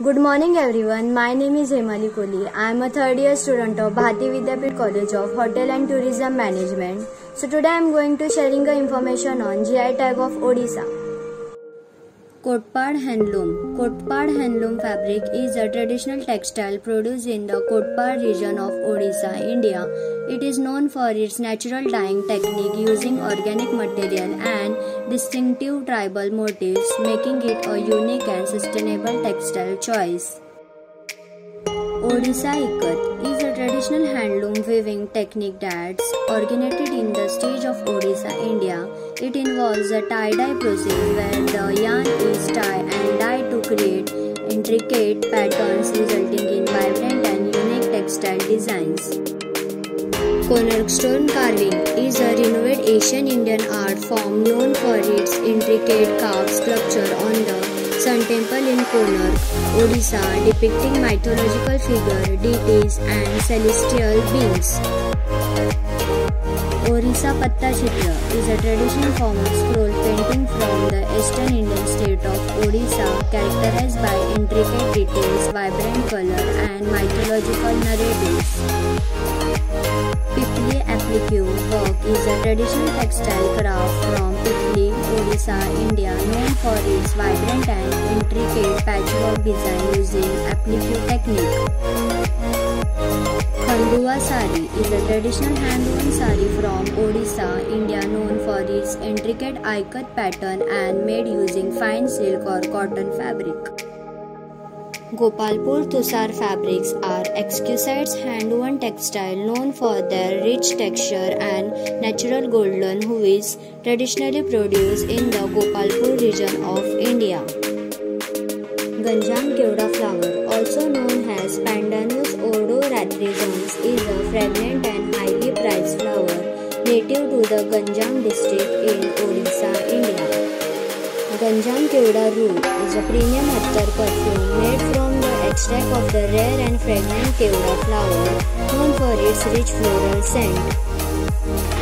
Good morning everyone. My name is Hemali Kohli. I am a third year student of Bharati Vidyapit College of Hotel and Tourism Management. So today I am going to sharing the information on GI tag of Odisha. Kotpad Handloom. Kotpad handloom fabric is a traditional textile produced in the Kotpad region of Odisha, India. It is known for its natural dyeing technique using organic material and distinctive tribal motifs, making it a unique and sustainable textile choice. Odisha Ikat is a traditional handloom weaving technique that's originated in the state of Odisha, India. It involves a tie-dye process where the yarn is tied and dyed to create intricate patterns resulting in vibrant and unique textile designs. Konark stone carving is a renowned Asian Indian art form known for its intricate carved sculpture on the Sun Temple in Konark, Odisha, depicting mythological figures, deities, and celestial beings. Orissa Patta Chitra is a traditional form of scroll painting from the eastern Indian state of Odisha, characterized by intricate details, vibrant color, and mythological narratives. Pipli applique work is a traditional textile craft from Pipli, Odisha, India, known for its vibrant and intricate patchwork design using applique technique. Khandua sari is a traditional hand-woven sari from Odisha, India, known for its intricate ikat pattern and made using fine silk or cotton fabric. Gopalpur Tusar fabrics are exquisite hand-woven textile known for their rich texture and natural golden hues traditionally produced in the Gopalpur region of India. Ganjam Kevda flower, also known as Pandanus odoratricans, is a fragrant and highly prized flower native to the Ganjam district in Odisha, India. Ganjam Kevda root is a premium attar perfume made from the extract of the rare and fragrant Kevda flower, known for its rich floral scent.